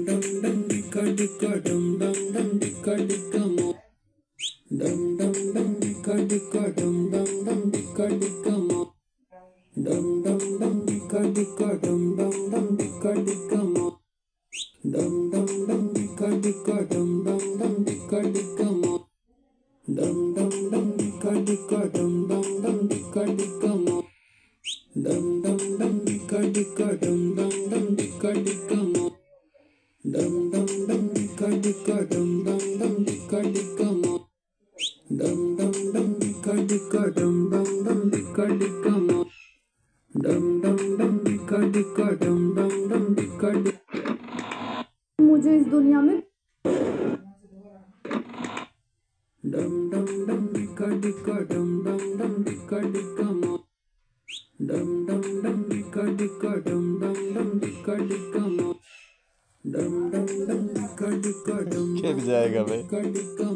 dum dum dicka dicka dum dum dum dicka dicka mo. Dum dum dum dicka dicka dum dum dum dicka dicka mo. Dum dum dum dicka dicka dum dum dum dicka dicka mo. Dum dum dum dicka dicka dum dum dum dicka dicka mo. Dum dum dum dicka dicka dum dum dum dicka dicka mo. Dum dum dum dicka dicka dum dum dum dicka dicka mo. Dum dum dum dicka dicka dum dum dum dicka dicka mo. Dum dum dum dicka dicka dum dum dum dicka dicka mo. Dum dum dum dicka dicka dum dum dum dicka dicka. मुझे इस दुनिया में Dum dum dum dicka dicka dum dum dum dicka dicka mo. Dum dum dum dicka dicka dum dum dum dicka dicka mo. Dum dum dum dicka dicka dum गिर जाएगा भाई। dicka dicka